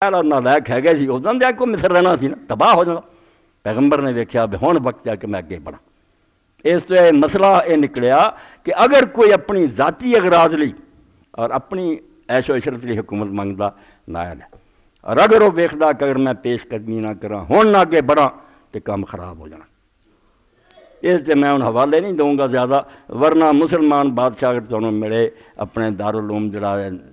نالائق ہے گئے سی اس دن کو مصر رہنا سی نا تباہ ہو جانا پیغمبر نے ویکھیا بھی ہن وقت ہے کہ میں اگے بڑھا اس تو مسئلہ یہ نکلیا کہ اگر کوئی اپنی ذاتی اغراض لی اور اپنی عیش و عشرت لی حکومت منگتا نائل ہے اور اگر وہ ویکھدا کہ اگر میں پیش قدمی نہ کراں ہن نہ اگے بڑھاں تو کام خراب ہو جانا اس سے میں ان حوالے نہیں دوں گا زیادہ ورنہ مسلمان بادشاہ اگر تمہیں ملے اپنے دارالعلوم جڑا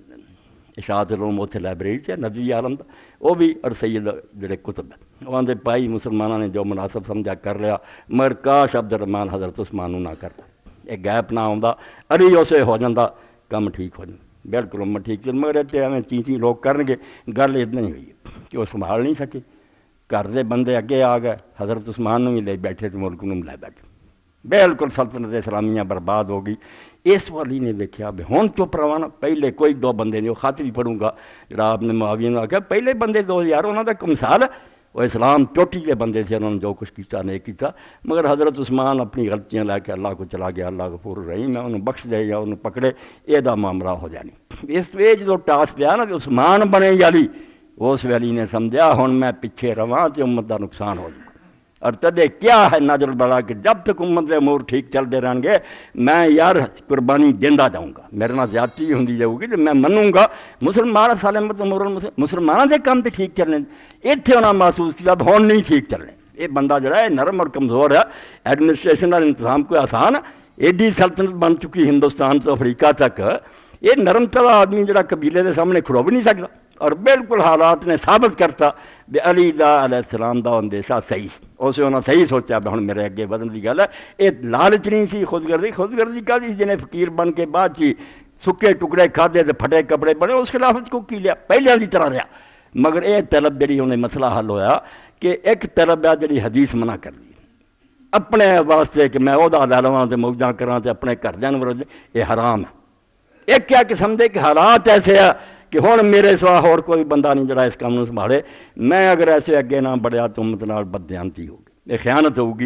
اشاعت العلوم اتنے لائبریری سے ندوی عالم دا وہ بھی اور سید جڑے کتب ہے وہ آدھے پائی مسلمانوں نے جو مناسب سمجھا کر لیا مگر کاش عبد الرحمان حضرت عثمان نہ کرتا ایک گیپ نہ آتا اری اسے ہو جاتا کم ٹھیک ہو جاتا بالکل امت ٹھیک چل مگر اتنے ایویں چیچی لوگ کرن گے گل اتنا ہی ہوئی ہے کہ وہ سنبھال نہیں سکے گھر دے بندے اگے آ گئے حضرت عثمان بھی لے بیٹھے تو ملک نوں لے بیٹھے بالکل سلطنت اسلامیہ برباد ہو گئی اس والی نے دیکھا بھی ہوں چپ رہا پہلے کوئی دو بندے نے وہ خط بھی پڑھوں گا جڑا آپ نے معاویہ نے آخیا پہلے بندے دو یار انہوں کا مثال ہے وہ اسلام چوٹی کے بندے تھے انہوں نے جو کچھ کیا نہیں کیا مگر حضرت عثمان اپنی غلطیاں لے کے اللہ کو چلا گیا اللہ غفور رحیم ہے انہوں بخش دے یا انہوں پکڑے یہ معاملہ ہو جانی اس جو ٹاس پیا نا کہ عثمان بنے یالی اس ویلی نے سمجھا ہوں میں پیچھے رواں تو امت کا نقصان ہو جائے اور تدے کیا ہے نظر بڑا کہ جب تک امت کے امور ٹھیک چلتے رہیں گے میں یار قربانی دینا جاؤں گا میرے نال زیادتی ہوندی جاؤ گی تو میں منوں گا مسلمان سالمت امور مسلمانوں کے کام تو ٹھیک چلنے اتنے انہوں نے محسوس کیا ہون نہیں ٹھیک چلنے یہ بندہ جڑا ہے نرم اور کمزور ہے ایڈمنسٹریشن کا انتظام کوئی آسان ایڈی سلطنت بن چکی ہندوستان تو افریقہ تک یہ نرم طرح آدمی جڑا قبیلے کے سامنے کھڑو بھی نہیں سکتا اور بالکل حالات نے ثابت کرتا کہ علی دا علیہ السلام دا اندیشہ صحیح اسے انہوں نے صحیح سوچا بھی ہوں میرے اگے بدن کی گل ہے یہ لالچ نہیں سی خود گردی کا جنہیں فقیر بن کے بعد چی سکے ٹکڑے کھادے تو پھٹے کپڑے بنے اس خلاف کو کی لیا پہلے کی طرح رہا مگر یہ طلب جڑی انہیں مسئلہ حل ہویا کہ ایک طلب ہے جڑی حدیث منع کر دی اپنے واسطے کہ میں عہدہ لے لواں تے موجاں کراں تے اپنے گھر جان یہ حرام ہے ایک کیا کہ سمجھے کہ حالات ایسے ہے کہ ہوں میرے سوا اور کوئی بندہ نہیں جڑا اس کام نوں سنبھالے میں اگر ایسے اگے نہ بڑھیا تو امت نال بددیانتی ہوگی یہ خیانت ہوگی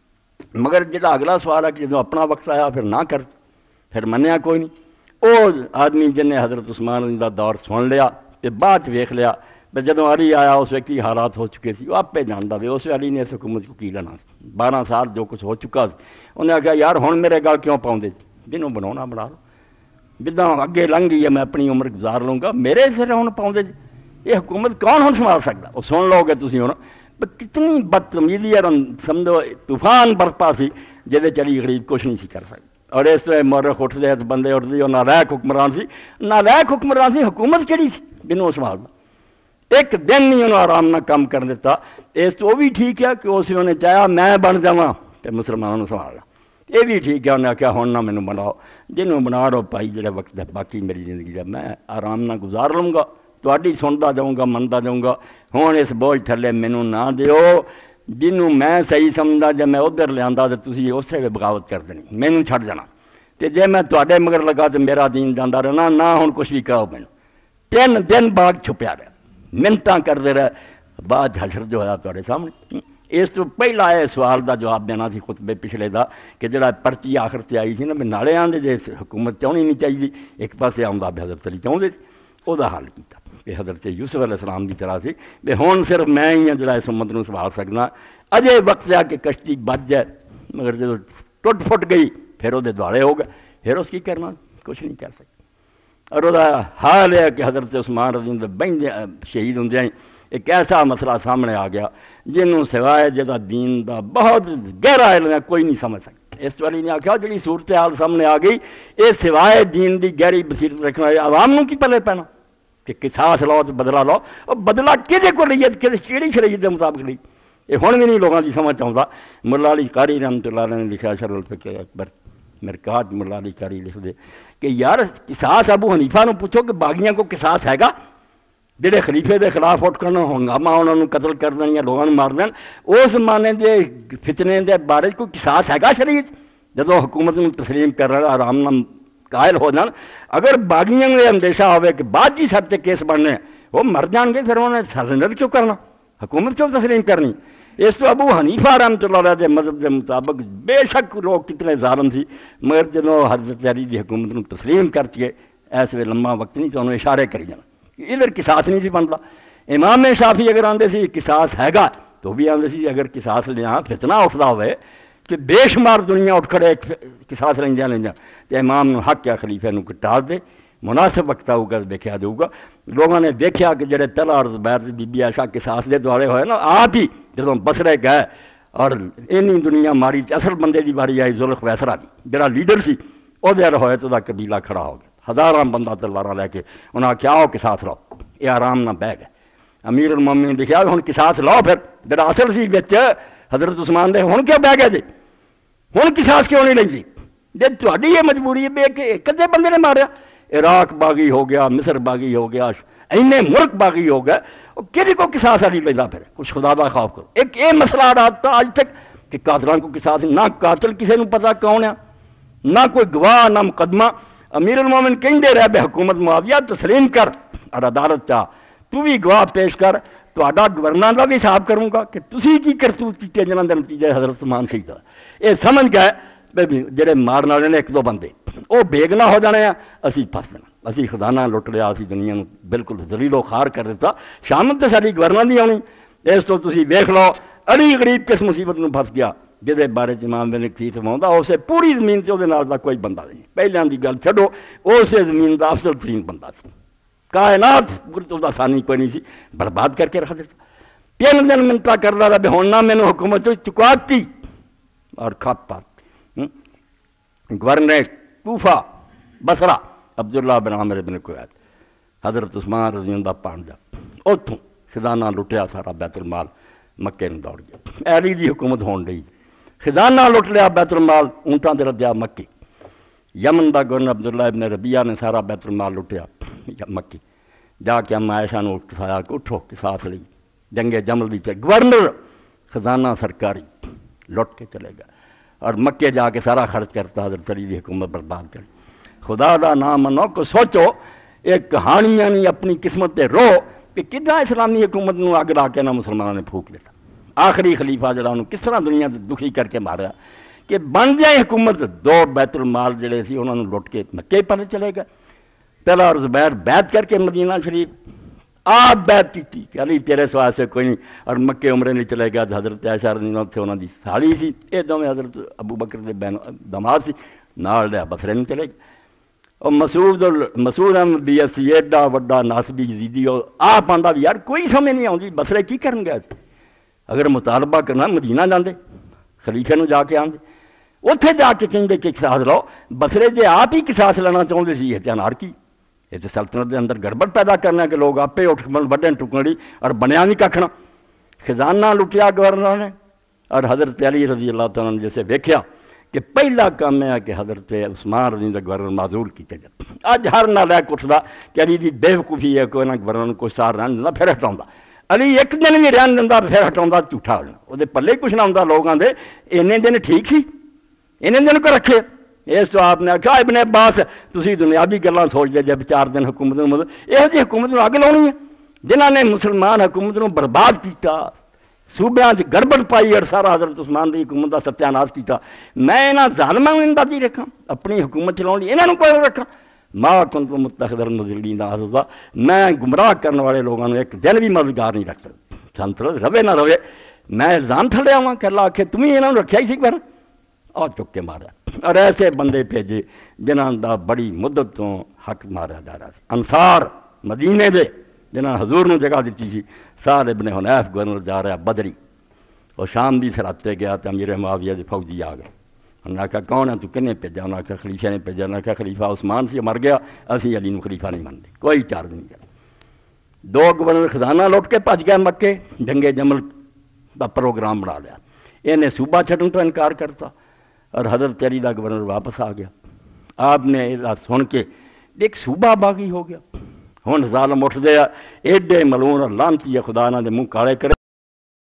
مگر جڑا اگلا سوال ہے کہ جدوں اپنا وقت آیا پھر نہ کر پھر منیا کوئی نہیں وہ آدمی جن نے حضرت عثمان دا دور سن لیا تے بعد ویکھ لیا تے جدوں علی آیا اس وقت کی حالات ہو چکے سی وہ آپ پہ جاندا وے اس علی نے اس حکومت کو کی لینا 12 سال جو کچھ ہو چکا سی انہیں آخیا یار ہن میرے گل کیوں پاؤندے جنوں بناؤنا بنا لو جداں اگے لنگھ گئی ہے میں اپنی عمر گزار لوں گا میرے سر ہوں پاؤں یہ حکومت کون ہوں سنبھال سکتا وہ سن لو گے تھی ہوں کتنی بدتمیزی اور سمجھو طوفان برپا سی جہے چلی غریب کچھ نہیں سی کر سکتی اور اس طرح مورخ اٹھتے بندے اٹھتے اور نالائق حکمران سی نالائق حکمران سی حکومت کہڑی سی جنوں سنبھالنا ایک دن نہیں انہوں آرام نہ کم کر دیتا اس تو وہ بھی ٹھیک ہے کہ اس نے چاہیا میں بن جاواں تے مسلمانوں سنبھالنا یہ بھی ٹھیک ہے انہیں آخیا ہوں نہ مینوں بناؤ جنوں بنا لو پائی جڑا وقت ہے باقی میری زندگی ہے میں آرام نہ گزار لوں گا تہاڈی سنتا جاؤں گا منتا جاؤں گا ہوں اس بوجھ تھلے مینوں نہ دیو جنوں میں صحیح سمجھدا جے میں ادھر لیا تو تسی اسے بھی بغاوت کر دینی مینوں چھڈ جانا تے جے میں تہاڈے مگر لگا تو میرا دین جاندا رہنا نہ ہن کچھ بھی کہو مینوں 3 دن بعد چھپیا رہا منتاں کرتے رہے بعد حشر جو ہوا تہاڈے سامنے اس تو پہلا یہ سوال کا جواب دینا سی خطبے پچھلے دا کہ جڑا پرچی آخر سے آئی سی نا بھی نالے آدھے جی حکومت چاہنی نہیں چاہیے ایک پاسے آؤں بھی حضرت علی چاہتے وہ حل کیا کہ حضرت یوسف علیہ السلام کی طرح سی بھی ہوں صرف میں ہی ہاں جڑا اس امت نوں سنبھال سکنا اجے وقت آ کے کشتی بچ جائے مگر جب ٹوٹ پھٹ گئی پھر وہ دوالے ہو گئے پھر اس کی کرنا کچھ نہیں کر سکتا اور وہ حال ہے کہ حضرت عثمان رضی اللہ بہن شہید ہوں ایک ایسا مسئلہ سامنے آ گیا جنہوں سوائے جہاں دین دا بہت گہرا علم ہے کوئی نہیں سمجھ سکتا اس والی نے آخیا جی صورتحال سامنے آ گئی یہ سوائے دین دی گہری بصیرت رکھنا عوام نوں کی پلے پینا کہ قصاص لو تو بدلا لو اور بدلا کہدے کو لیے کہڑی شریعت کے مطابق لی یہ ہوں بھی نہیں لوگوں کی سمجھ آتا ملا علی قاری رحمۃ اللہ علیہ نے لکھا شرح الفقہ اکبر مرکات ملا علی قاری لکھ دے کہ یار قصاص ابو حنیفہ نوں پوچھو کہ باغیاں کو قصاص ہے گا جڑے خلیفے دے خلاف اٹھ کرنا ہنگامہ انہوں نے قتل کر دیں یا لوگوں مار دین اس زمانے دے فتنے دے بارے کوئی قصاص ہے گا شریعت جدو حکومت میں تسلیم کر رہا آرام نہ قائل ہو جان اگر باغیاں نے اندیشہ ہوئے کہ بعد جی سب سے کیس بننے وہ مر جان گے پھر انہوں نے سرنڈر کیوں کرنا حکومت کیوں تسلیم کرنی اس تو ابو حنیفہ رحمۃ اللہ علیہ دے مذہب کے مطابق بے شک لوگ کتنے ظالم سی مگر جدو حضرت علی دی حکومت نے تسلیم کر کے ایسے لمبا وقت نہیں تو انہوں اشارے کری جانا ادھر قصاص نہیں سی بنتا امام شافی اگر آتے سی قصاص ہے گا تو بھی آتے سی اگر قصاص لیا فتنہ اٹھتا ہوئے کہ بے شمار دنیا اٹھ کھڑے قصاص لیندیاں تو امام نو حق ہے خلیفے نو ٹال دے، مناسب وقت آؤگا دیکھا دوں گا۔ لوگوں نے دیکھا کہ جڑے طلحہ اور زبیر بی بی عائشہ قصاص دے دوارے ہوئے نا، آپ ہی جدوں بصرے گئے اور اینی دنیا ماری اصل بندے دی باری آئی ذوالخویسرہ دی جڑا لیڈر سی وہ دیر ہوئے تو دا قبیلہ کھڑا ہو گیا، ہزاراں بندہ تلوارا لے کے انہاں کیا ہو قصاص لو، یہ آرام نہ بہ گئے۔ امیر المومنین لکھیا ہن قصاص لو، پھر جڑا اصل سی وچ حضرت عثمان دے ہن کیوں بہ گئے جی، ہن قصاص کیوں نہیں لیندی جی تہاڈی یہ مجبوری ہے کہ کدے بندے نے ماریا، عراق باغی ہو گیا، مصر باغی ہو گیا، اینے ملک باغی ہو گئے، کسی کو قصاص نہیں لینا، پھر کچھ خدا دا خوف کرو۔ ایک یہ مسئلہ آ رہا تھا آج تک کہ قاتلان کو قصاص، نہ قاتل کسی نے پتا کون ہے، نہ کوئی گواہ، نہ مقدمہ۔ امیر المومن کہندے رہے بے حکومت معاویہ تسلیم کر اور عدالت چاہ تو بھی گواہ پیش کر، تہاڈا گورنر کا بھی حساب کروں گا کہ تسی کی کرتوت کیتے جنہاں دے نتیجے حضرت عثمان شہید ہوئے۔ یہ سمجھ گئے جڑے مارن والے نے ایک دو بندے وہ بےگنا ہو جانے ہیں، اسی پھس جانا، اسی خزانہ لٹ لیا، اسی دنیا نو بالکل ذلیل و خوار کر دیتا، شامت تے ساری گورنر نہیں آنی۔ اس تو تسی ویکھ لو علی غریب کس مصیبت نو پھس گیا جہدے بارے امام بن کثیر فرماوندا اسے پوری زمین تے اودے نال دا کوئی بندہ نہیں، پہلیاں دی گل چھڈو اسے زمین دا افضل ترین بندہ سی، کائنات دا ثانی کوئی نہیں سی، برباد کر کے رکھ دیتا۔ 3 دن منتا کردا رہا بھی ہن نہ مینوں حکومت چکواتی اور کھپ پاتی۔ Governor Kufa Basra Abdullah bin Amir bin Qiyad حضرت عثمان رضی اللہ پانجا اتوں خزانہ لٹیا سارا بیت المال مکے میں دوڑ گیا، علی دی حکومت ہون رہی، خزانہ لٹ لیا بیت المال اونٹاں دے ردیا مکی۔ یمن دا گورنر عبداللہ ابن ربیعہ نے سارا بیت المال لٹیا مکی، جا کے اما عائشہ نے اٹھایا کہ اٹھو قصاص لی، جنگ جمل دی چل گورنر خزانہ سرکاری لٹ کے چلے گا اور مکے جا کے سارا خرچ کرتا، حضرت علی دی حکومت برباد کر۔ خدا دا نام منو کو سوچو ایک کہانیاں نہیں اپنی قسمت تے رو کہ کدھا اسلامی حکومت نو اگ لا کے نہ مسلمانوں نے پھونک لیتا۔ آخری خلیفہ جڑا انہوں کس طرح دنیا دکھی کر کے مارا کہ بن جائے حکومت، 2 بیت المال جڑے سی انہوں نے لٹ کے مکے پر چلے گئے۔ طلحہ اور زبیر بیعت کر کے مدینہ شریف آپ بیعت کی کہ علی تیرے سوا سے کوئی نہیں، اور مکے عمرے نہیں چلے گیا۔ حضرت عائشہ رضی اللہ عنہا انہوں دی سالی سی، یہ دونوں حضرت ابو بکر دے دماد سی، نال لیا بصرے نہیں چلے گئے۔ اور مسعود احمد بیسی ایڈا وڈا ناسبی یزیدی آپ آندا بھی یار کوئی سمجھ نہیں آتی بصرے کی کرن گیا، اگر مطالبہ کرنا مدینہ جاندے خلیفے نو جا کے آندے، اتنے جا کے کہیں کہ قصاص لو، بصرے جے آپ ہی قصاص لینا چاہتے سی یہ انارکی، یہ تو سلطنت کے اندر گڑبڑ پیدا کرنا کہ لوگ آپ اٹھ وڈے ٹکڑی اور بنیا نہیں ککھنا۔ خزانہ لٹیا گورنر نے اور حضرت علی رضی اللہ تعالیٰ نے جیسے ویکھیا کہ پہلا کام ہے کہ حضرت عثمان رضی اللہ گورنر معذول کیتے جاتے۔ اج ہر نالائق اٹھدا کہ علی دی بے وقوفی ہے کوئی نہ گورنر کو سار رہن دینا پھر ہٹاوندا، علی ایک دن بھی رہن دینا پھر ہٹاوندا جھوٹا ہو جانا، وہ پلے کچھ نہ ہوندا لوگاں دے، اینے دن ٹھیک سی اینے دن کو رکھے۔ اس تو آپ نے آخیا ابن عباس تسی دنیاوی گلاں سوچ دے جب 4 دن حکومت نو یہ جی حکومت نو اگ لاؤنی ہے جنہاں نے مسلمان حکومت نو برباد کیتا، صوبیاں گڑبڑ پائی اور سارا حضرت عثمان دی حکومت دا ستیہ ناش کیتا۔ میں انہاں ظالماں نوں اندازی رکھاں اپنی حکومت چلاؤن لئی، انہاں نوں کوئی رکھاں ما کنت متخذا المضلین عضدا، میں گمراہ کرنے والے لوگوں نے ایک دن بھی مددگار نہیں رکھتا، سنتر روے نہ روے میں الزام تھلے آواں کہ اللہ آکھے تم ہی انہاں نوں رکھیا ہی سی پر اور چک کے مارا، اور ایسے بندے بھیجے جنہاں دا بڑی مدت تو حق مارا جا رہا سی۔ انصار مدینے دے جنہاں حضور نے جگہ دیتی سی، سعد ابن حنیف گورنر جا رہا بدری، اور شام دی سرحد تے گیا تو امیر معاویہ دے فوجی آ گئے، انہوں نے کہا کون ہے تو کنے بھیجا، انہوں نے کہا خلیفہ نے بھیجا، انہوں نے کہا خلیفہ عثمان سی مر گیا، اسی علی نو خلیفہ نہیں منتے، کوئی چارج نہیں کیا۔ 2 گورنر خزانہ لوٹ کے بھج گئے مکے، جنگ جمل دا پروگرام بنا لیا، انہیں صوبہ چھڈن تو انکار کرتا اور حضرت علی دا گورنر واپس آ گیا۔ آپ نے یہ سن کے ایک صوبہ باغی ہو گیا، ہن ظالم اٹھ دے ایڈے ملعون اور لعنتی خدا نہ دے منہ کالے کرے۔